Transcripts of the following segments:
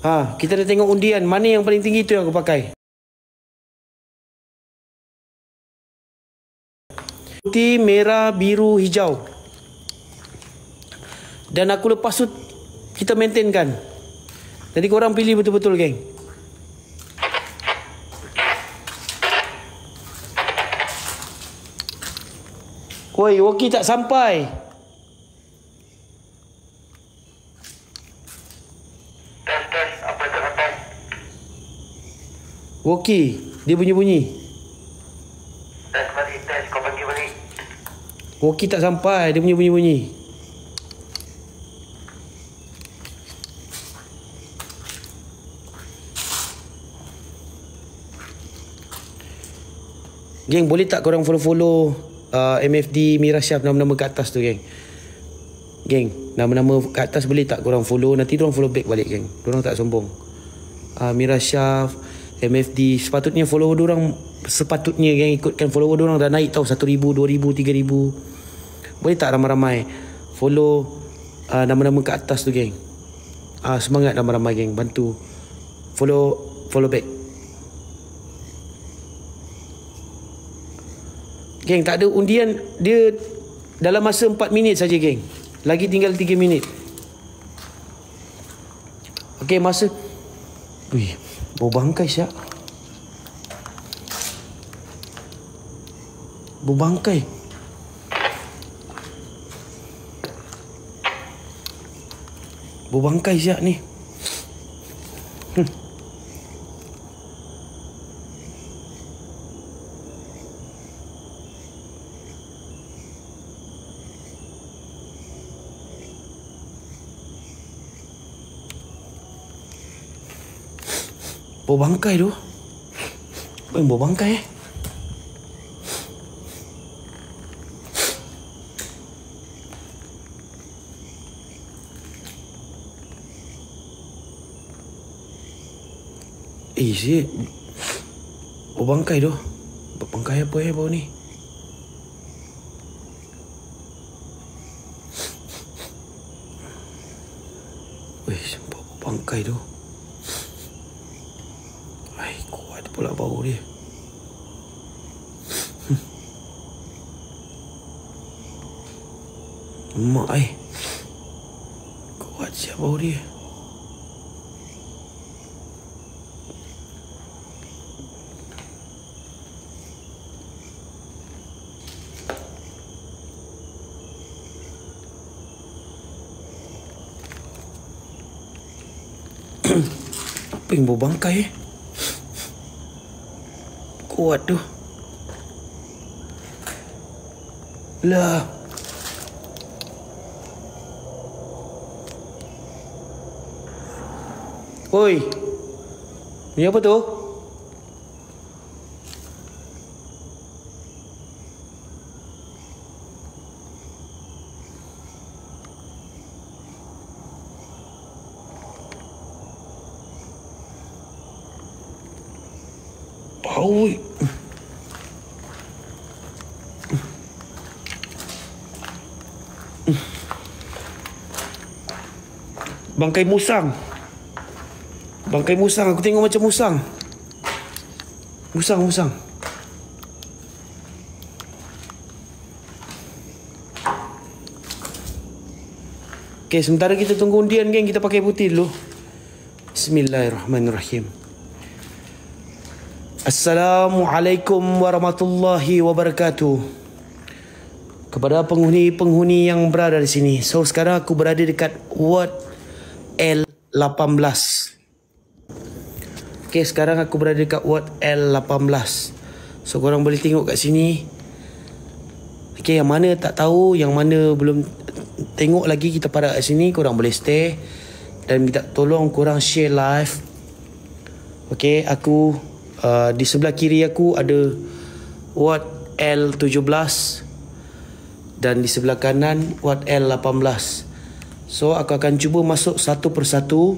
Kita dah tengok undian. Mana yang paling tinggi tu yang aku pakai. Putih, merah, biru, hijau. Dan aku lepas tu kita maintainkan. Jadi korang pilih betul-betul, geng. Woi, Woki tak sampai. Tes, apa tak sampai? Woki, dia bunyi-bunyi. Tes balik, tes, kau panggil balik. Woki tak sampai, dia bunyi-bunyi. Geng, boleh tak korang follow-follow MFD Mirasyaf, nama-nama kat atas tu, geng. Geng, nama-nama kat atas boleh tak korang follow. Nanti diorang follow back balik, geng. Diorang tak sombong. Mirasyaf, MFD, sepatutnya follower diorang, sepatutnya, geng, ikutkan follower diorang dah naik tau. 1,000, 2,000, 3,000. Boleh tak ramai-ramai follow nama-nama kat atas tu, geng. Semangat ramai-ramai, geng. Bantu follow back. Geng, tak ada undian. Dia dalam masa 4 minit saja, geng. Lagi tinggal 3 minit. Okey, masa. Wih, bau bangkai siap. Bau bangkai. Bau bangkai siap ni. Bau bangkai tu. Bau bangkai si. Bau bangkai tu. Bangkai apa bau ni? Wih, bau bangkai tu. Kuat pula bau dia. Mak kuat siap bau dia. Apa yang bau bangkai kuat tu. Lah. Oi. Ni apa tu? Bau. Bangkai musang. Bangkai musang. Aku tengok macam musang. Musang. Okay, sementara kita tunggu undian, geng, kita pakai putih dulu. Bismillahirrahmanirrahim. Assalamualaikum warahmatullahi wabarakatuh. Kepada penghuni-penghuni yang berada di sini. So, sekarang aku berada dekat Ward L18. Okay, sekarang aku berada dekat Ward L18. So, korang boleh tengok kat sini. Okay, yang mana tak tahu, yang mana belum tengok lagi kita pada kat sini, korang boleh stay. Dan minta tolong korang share live. Okay, aku di sebelah kiri aku ada Ward L17. Dan di sebelah kanan Ward L18. So, aku akan cuba masuk satu persatu.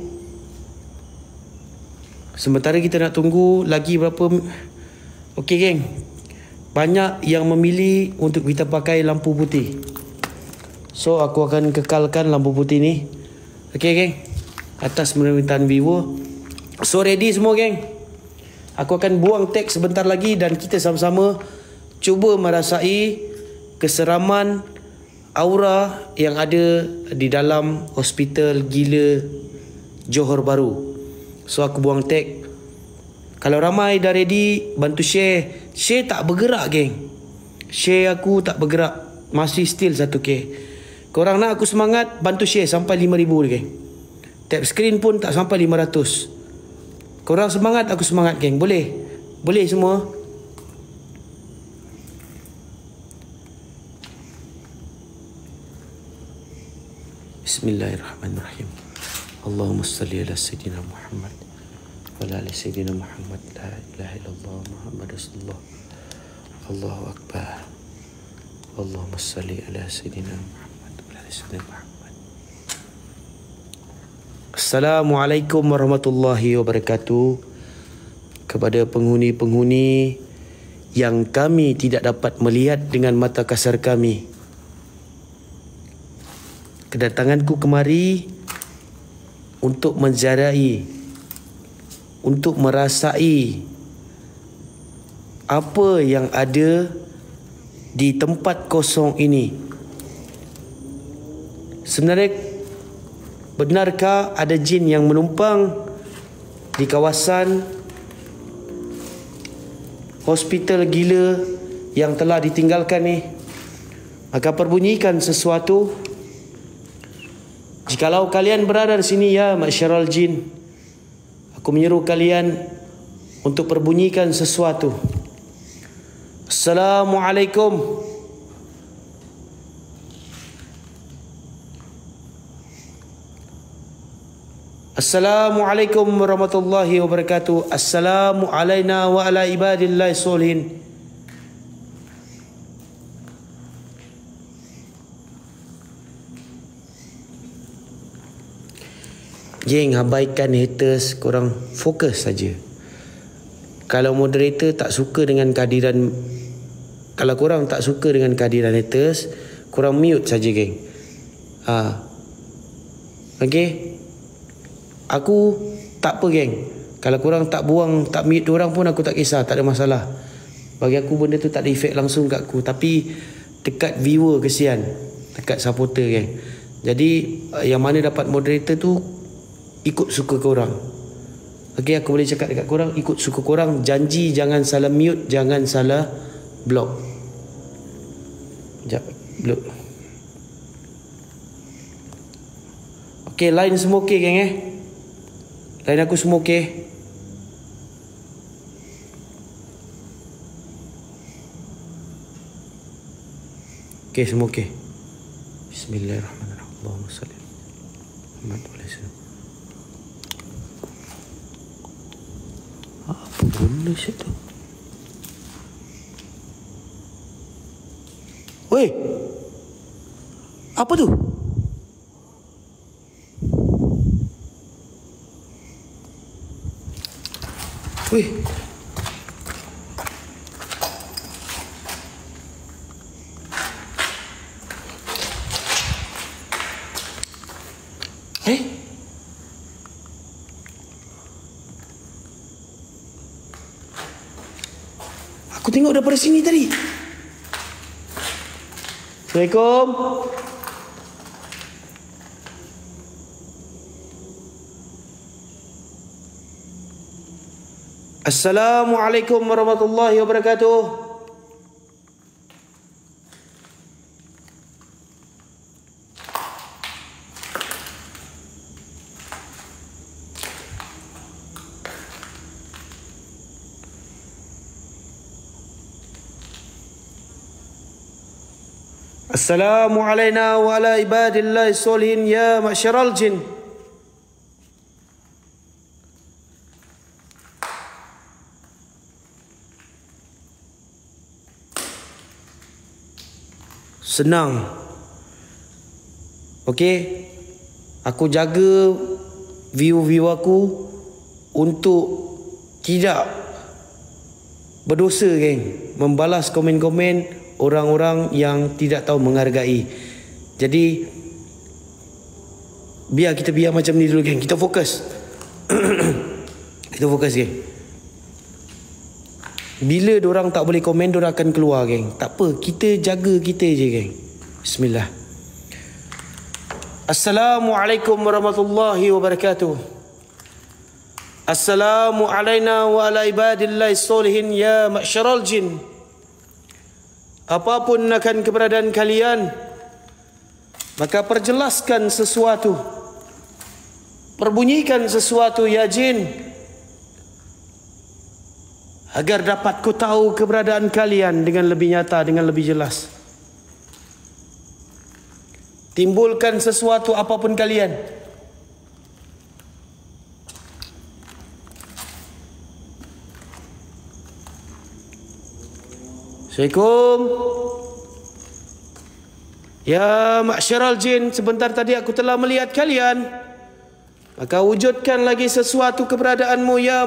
Sementara kita nak tunggu lagi berapa. Okey, geng. Banyak yang memilih untuk kita pakai lampu putih. So, aku akan kekalkan lampu putih ni. Okey, geng. atas permintaan viewer. So ready semua geng? Aku akan buang teks sebentar lagi dan kita sama-sama cuba merasai keseraman aura yang ada di dalam hospital gila Johor Bahru. So aku buang teks. Kalau ramai dah ready, bantu share. Share tak bergerak geng. Share aku tak bergerak. Masih still 1K. Korang nak aku semangat, bantu share sampai 5,000 geng. Tap screen pun tak sampai 500. Korang semangat, aku semangat geng. Boleh? Boleh semua? Bismillahirrahmanirrahim. Allahumma salli ala Sayyidina Muhammad wa ala ali Sayyidina Muhammad. La ilaha illallah Muhammad Rasulullah. Allahu Akbar. Allahumma salli ala Sayyidina Muhammad wa ala ali Sayyidina Muhammad. Assalamualaikum warahmatullahi wabarakatuh. Kepada penghuni-penghuni yang kami tidak dapat melihat dengan mata kasar kami, kedatanganku kemari untuk menziarahi, untuk merasai apa yang ada di tempat kosong ini. Sebenarnya, benarkah ada jin yang menumpang di kawasan hospital gila yang telah ditinggalkan ni? Maka perbunyikan sesuatu. Jikalau kalian berada di sini, ya masyarul jin, aku menyeru kalian untuk perbunyikan sesuatu. Assalamualaikum. Assalamualaikum warahmatullahi wabarakatuh. Assalamu alaina wa ala ibadillahi solihin. Jeng, abaikan haters, korang fokus saja. Kalau moderator tak suka dengan kehadiran, kalau korang tak suka dengan kehadiran haters, korang mute saja geng. Okay. Aku tak apa geng. Kalau korang tak buang, tak mute diorang pun aku tak kisah, tak ada masalah. Bagi aku benda tu tak ada efek langsung kat aku. Tapi dekat viewer kesian, dekat supporter geng. Jadi yang mana dapat moderator tu ikut suka korang. Okay, aku boleh cakap dekat korang, ikut suka korang. Janji jangan salah mute, jangan salah block. Sekejap, block. Okay, line semua okay geng Line aku semua okay. Okay, semua okay. Bismillahirrahmanirrahim. Allahumma salli Muhammad wa ala sallam. Apa benda situ? Weh, apa tu? Weh, aku tengok daripada sini tadi. Assalamualaikum. Assalamualaikum warahmatullahi wabarakatuh. Assalamu alaina wa ala ibadillahi solihin ya masyarul jin. Senang. Okey. Aku jaga view aku untuk tidak berdosa geng, membalas komen-komen orang-orang yang tidak tahu menghargai. Jadi biar macam ni dulu geng. Kita fokus. Kita fokus geng. Bila dorang tak boleh komen, dorang akan keluar geng. Tak apa, kita jaga kita je geng. Bismillah. Assalamualaikum warahmatullahi wabarakatuh. Assalamu alaina wa ala ibadillahi solihin ya ma'syaral jin. Apapun akan keberadaan kalian, maka perjelaskan sesuatu, perbunyikan sesuatu ya jin, agar dapat ku tahu keberadaan kalian dengan lebih nyata, dengan lebih jelas. Timbulkan sesuatu apapun kalian. Assalamualaikum. Ya ma'syaral jin, sebentar tadi aku telah melihat kalian. Maka wujudkan lagi sesuatu keberadaanmu ya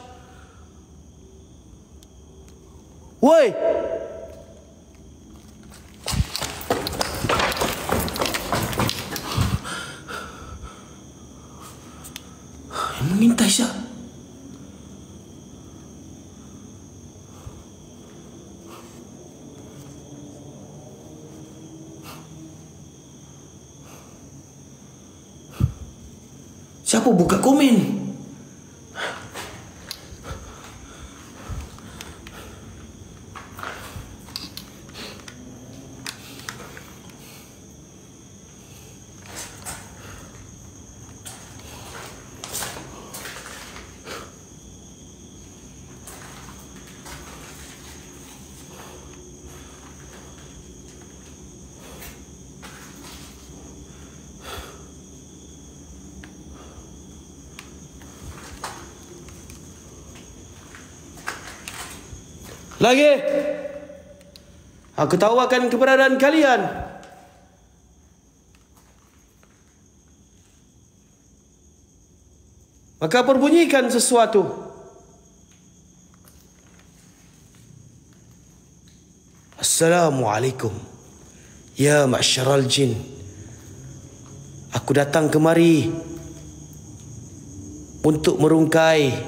Woi. Mengintai Syah. Siapa buka komen? Lagi. Aku tahu akan keberadaan kalian. Maka perbunyikan sesuatu. Assalamualaikum. Ya ma'syaral jin. Aku datang kemari untuk merungkai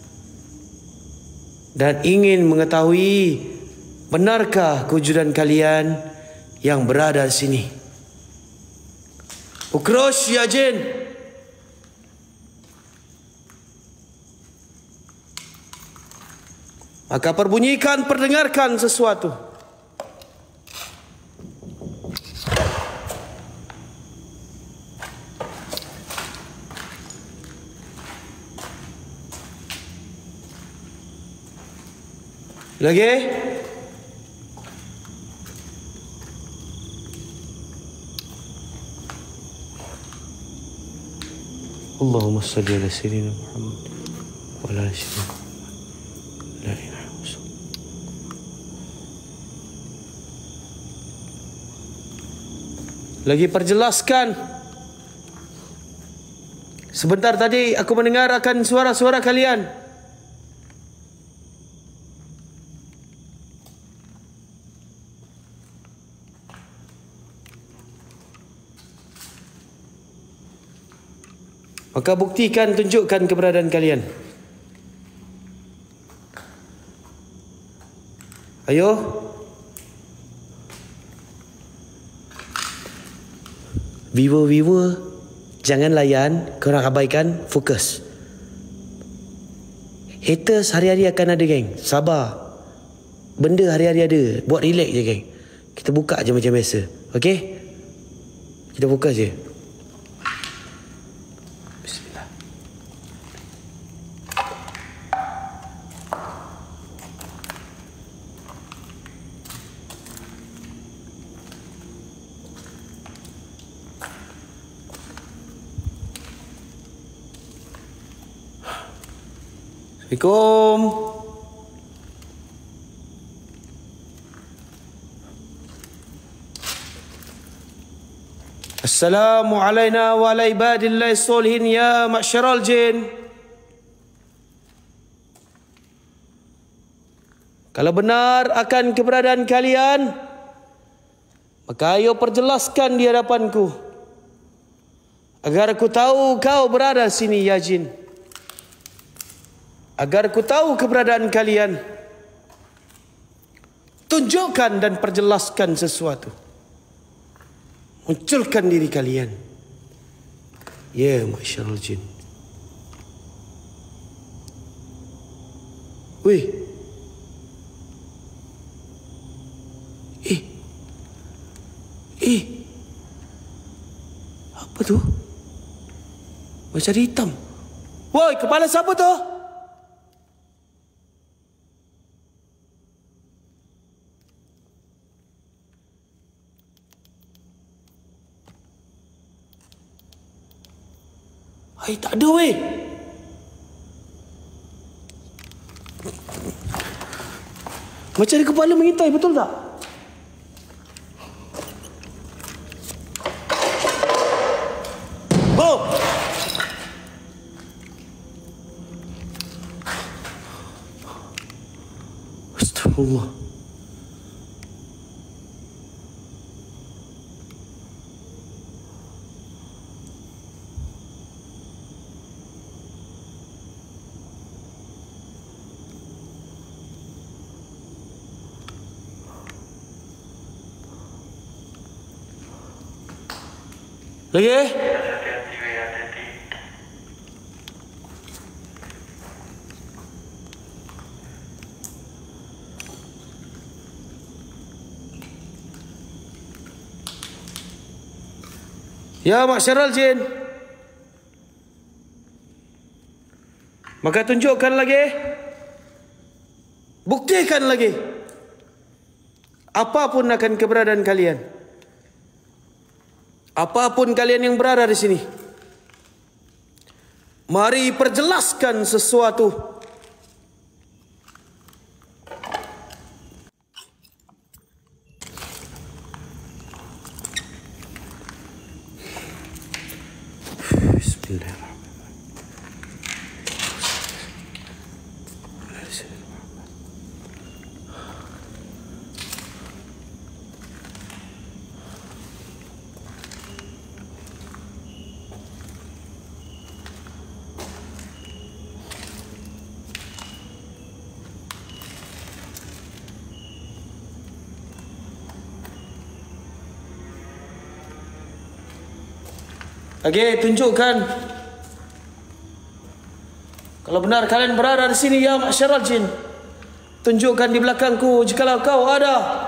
dan ingin mengetahui benarkah kewujudan kalian yang berada di sini. Ukrosh ya jin. Maka perbunyikan, perdengarkan sesuatu. Lagi. Allahumma salli ala sayyidina Muhammad wa ala ali sayyidina Muhammad. La ilaha illallah. Lagi perjelaskan. Sebentar tadi aku mendengar akan suara-suara kalian. Maka buktikan, tunjukkan keberadaan kalian. Ayo. Viewer, jangan layan, korang abaikan, fokus. Haters hari-hari akan ada geng. Sabar. Benda hari-hari ada. Buat relax je geng. Kita buka je macam biasa. Okay? Kita fokus je. Assalamualaikum. Assalamu alaina wa ala ibadillahi solihin ya ma'syaral jin. Kalau benar akan keberadaan kalian, maka ayo perjelaskan di hadapanku Agar aku tahu kau berada sini ya jin. Agar aku tahu keberadaan kalian. Tunjukkan dan perjelaskan sesuatu. Munculkan diri kalian. Ya, masyarul jin. Weh. Apa tu? Macam hitam. Woi, kepala siapa tu? Hai, tak ada weh. Macam ada kepala mengintai, betul tak? Oh! Astagfirullah. Lagi? Hati-hati, hati-hati. Ya, masyarul jin. Maka tunjukkan lagi. Buktikan lagi. Apapun akan keberadaan kalian. Apapun kalian yang berada di sini. Mari perjelaskan sesuatu. Bismillahirrahmanirrahim. Okey, tunjukkan. Kalau benar kalian berada di sini ya masyarul jin. Tunjukkan di belakangku jikalau kau ada.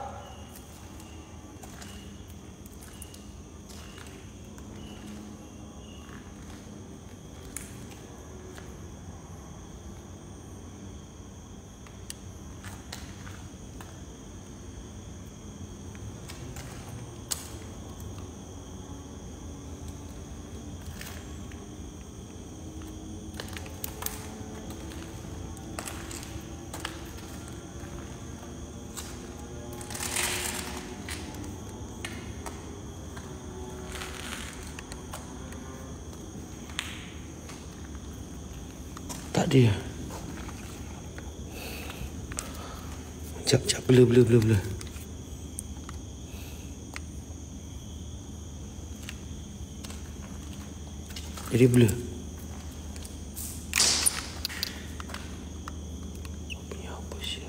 Tak dia. Jap, blur. Jadi blur. Ini apa sih?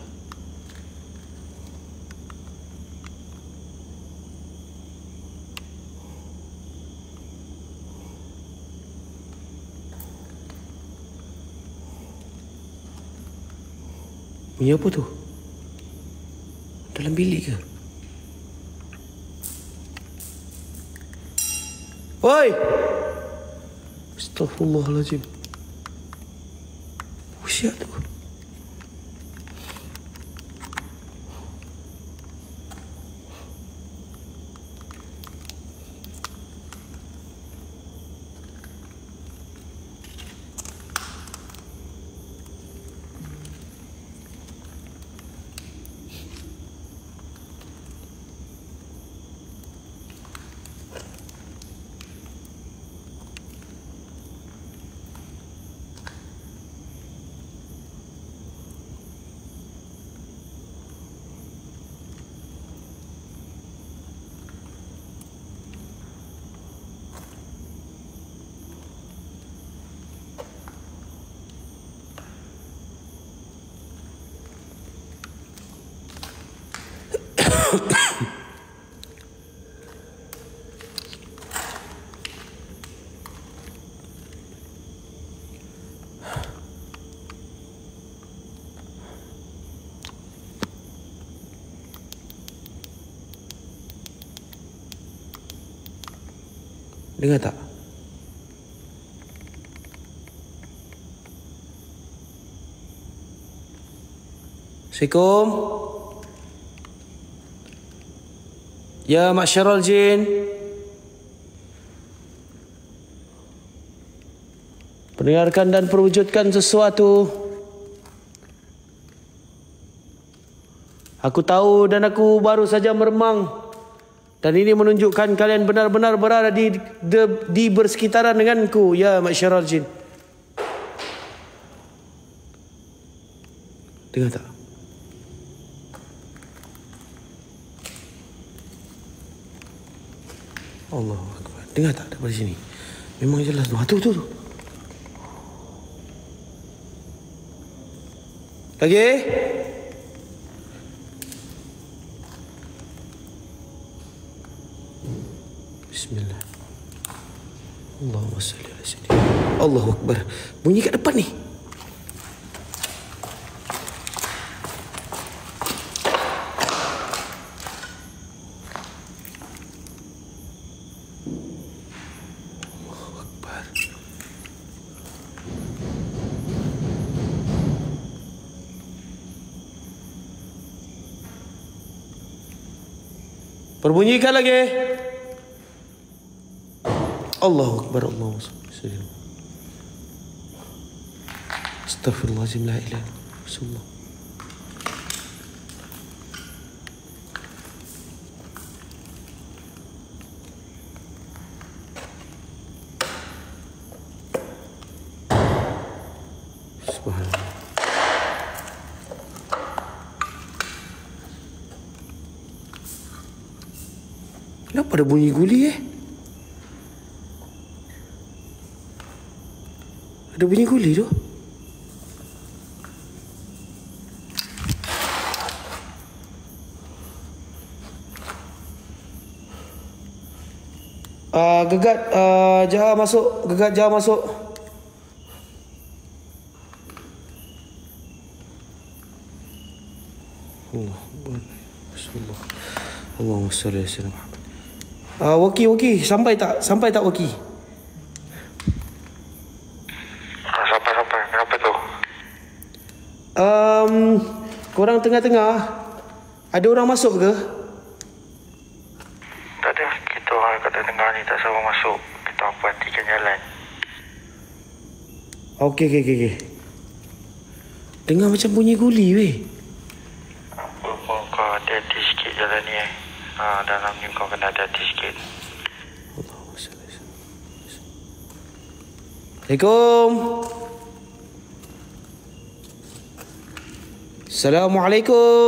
Bunyi apa tu? Dalam bilik ke? Oi! Astaghfirullahaladzim. Usia tu. Dengar tak? Assalamualaikum. Ya Masyarul Jin. Pendengarkan dan perwujudkan sesuatu. Aku tahu dan aku baru saja meremang. Dan ini menunjukkan kalian benar-benar berada di bersekitaran denganku. Ya Masyarul Jin. Dengar tak? Allahu Akbar. Dengar tak daripada sini? Memang jelas tu. Tu. Lagi? Bismillah. Allahumma salli ala sayyidina. Allahu Akbar. Bunyi kat depan ni. Allahu Akbar. Perbunyikan lagi. Allahu Akbar. Allahu Akbar. Astaghfirullahaladzim. La ilaha illallah. Subhanallah. Kenapa ada bunyi guli Ada bunyi guli tu. Gegat Jaha masuk. Gegat Jaha masuk. Allah. Bismillah. Allahumma salli ala sayyidina Muhammad. Waki. Sampai tak Waki? Sampai. Kenapa tu? Korang tengah-tengah ada orang masuk ke? Tak ada. Kita orang kat tengah ni tak sama masuk. Kita perhatikan jalan. Okey. Dengar macam bunyi guli weh. Apa pun kau hati-hati sikit jalan ni dalam ni kau kena hati-hati sikit. Assalamualaikum. Assalamualaikum.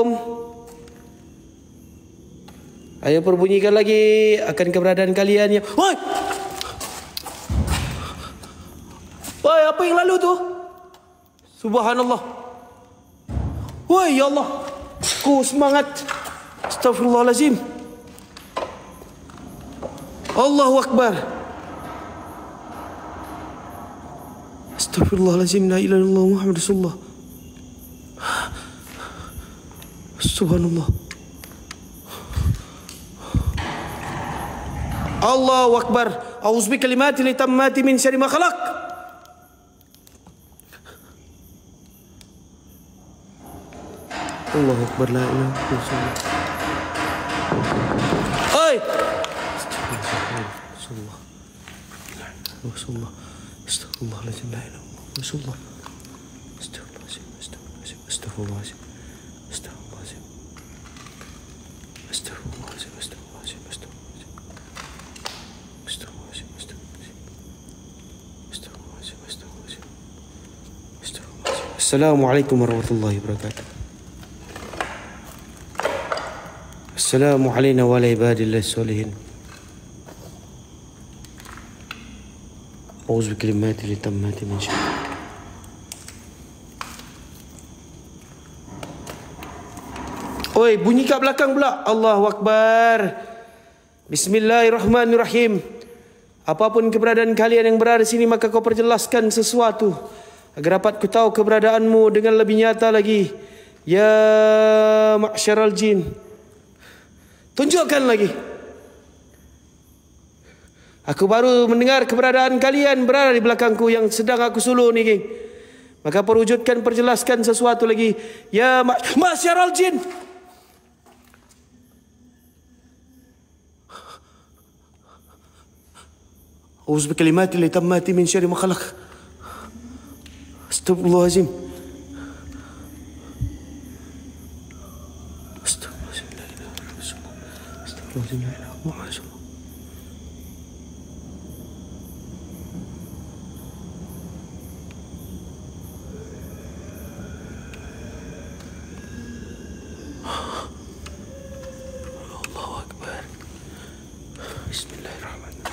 Ayo perbunyikan lagi akan keberadaan kalian yang... Woi! Apa yang lalu tu? Subhanallah. Woi, ya Allah. Ku semangat. Astaghfirullahalazim. Allahu Akbar. Astaghfirullahalazim. La ilaha illallah Muhammad Rasulullah. Subhanallah. Allahu Akbar. A'udzu bikalimati tammati min syarri ma khalaq. Allahu Akbar. La ilaha illallah. Oi. Rasulullah. Rasulullah. Astaghfirullahalazim. La ilaha illallah. Rasulullah. Astaghfirullahalazim. Astaghfirullahalazim. Assalamualaikum warahmatullahi wabarakatuh. Assalamu alayna wa ala ibadillahi sholihin. A'udzu bikalimati tammati min syarri. Oi, bunyi kat belakang pula. Allahu Akbar. Bismillahirrahmanirrahim. Apapun keberadaan kalian yang berada di sini, maka kau perjelaskan sesuatu agar dapat ku tahu keberadaanmu dengan lebih nyata lagi. Ya ma'syaral jin. Tunjukkan lagi. Aku baru mendengar keberadaan kalian berada di belakangku yang sedang aku suluh ni, geng. Maka perwujudkan, perjelaskan sesuatu lagi. Ya ma'syaral jin. أعوذ بكلمات الله تامات من شر ما خلق استغفر الله العظيم استغفر الله العظيم لا إله إلا الله استغفر الله العظيم لا إله إلا الله محمد رسول الله الله أكبر بسم الله الرحمن الرحيم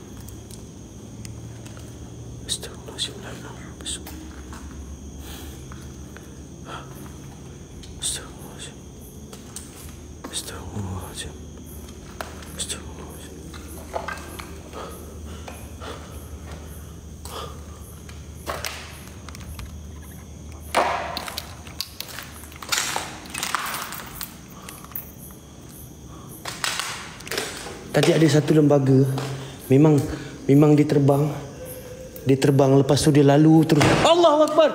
Tadi ada satu lembaga, memang dia terbang lepas tu dia lalu terus. Allahu Akbar.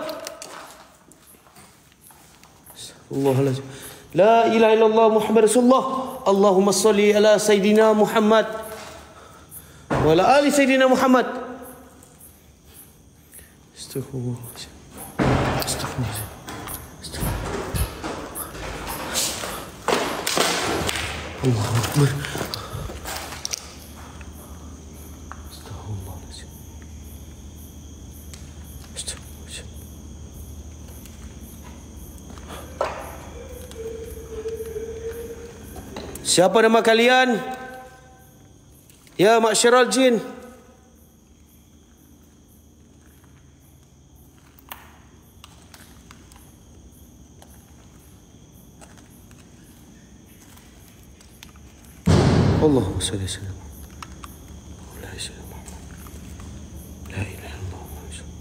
Allahuallazim. La ilaha illallah Muhammad Rasulullah. Allahumma salli ala Sayyidina Muhammad wa ala ali Sayyidina Muhammad. Astaghfirullahaladzim. Astaghfirullahaladzim. Allahu Akbar. Siapa nama kalian? Ya ma'syaral jin. Allahumma salli ala sayyidina Muhammad. La ilaha illallah.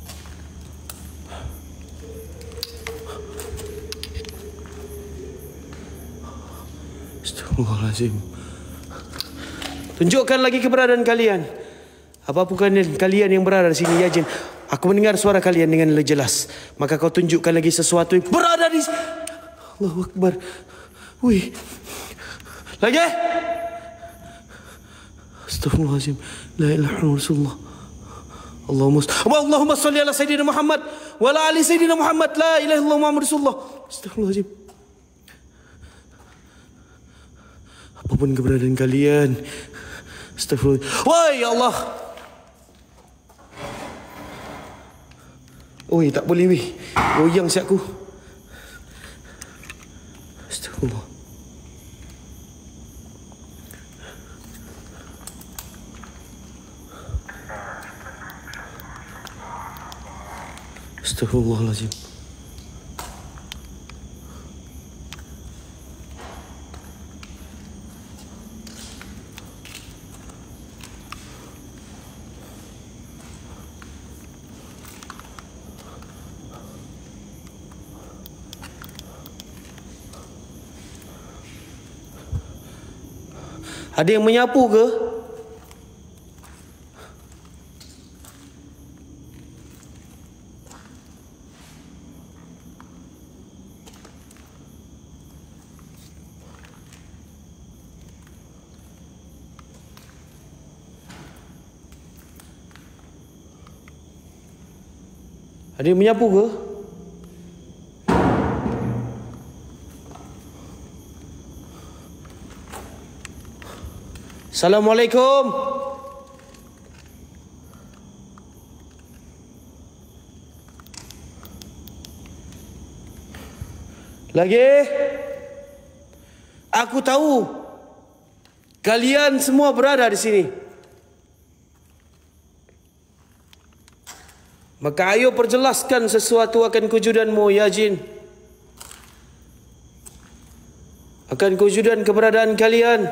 Astagfirullahaladzim. Tunjukkan lagi keberadaan kalian. Apapun kalian yang berada di sini, ya jin. Aku mendengar suara kalian dengan jelas. Maka kau tunjukkan lagi sesuatu yang berada di... Allahu Akbar. Wih. Lagi. Astagfirullahaladzim. La ilaha illallah Rasulullah. Allahumma salli ala Sayyidina Muhammad wa ala ali Sayyidina Muhammad. La ilaha illallah Muhammad Rasulullah. Astagfirullahaladzim. Apapun keberadaan kalian, astagfirullah. Wahai ya Allah. Oi, tak boleh weh. Goyang siap aku. Astagfirullah. Astagfirullahaladzim. Ada yang menyapu ke? Ada yang menyapu ke? Assalamualaikum. Lagi? Aku tahu kalian semua berada di sini. Maka ayo perjelaskan sesuatu akan kewujudanmu, ya jin. akan kewujudan keberadaan kalian.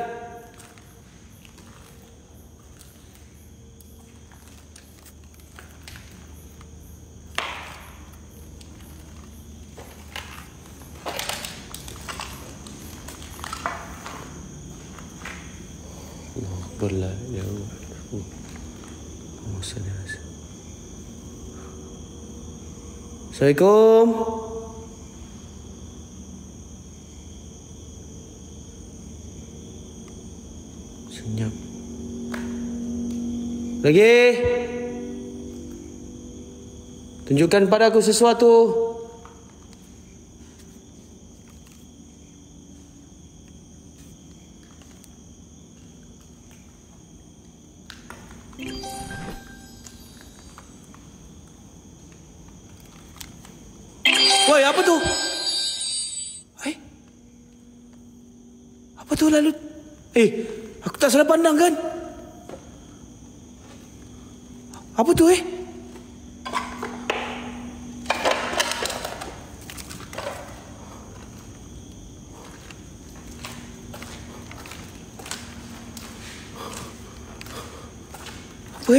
Allah Akbar la ilaha illallah. Assalamualaikum. Senyap. Lagi. Tunjukkan padaku sesuatu. Woi, apa tu? Apa tu lalu? Aku tak salah pandang kan? Apa tu Apa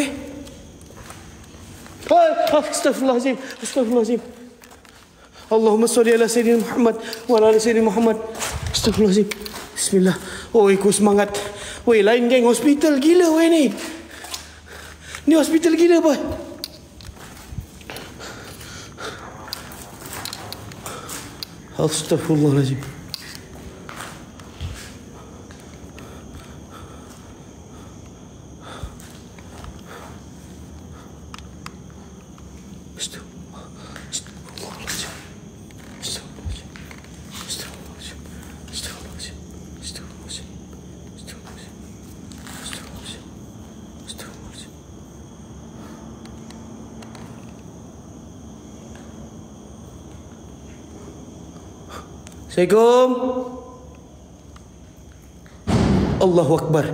Astaghfirullahaladzim. Astaghfirullahaladzim. Allahumma salli ala Sayyidina Muhammad wa ala Sayyidina Muhammad. Astaghfirullahaladzim. Bismillah. Ku semangat. Lain geng hospital gila ni. Ni hospital gila boy. Astaghfirullahaladzim. Assalamualaikum. Allahu Akbar.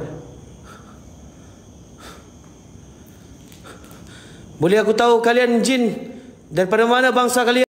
Boleh aku tahu kalian jin daripada mana bangsa kalian?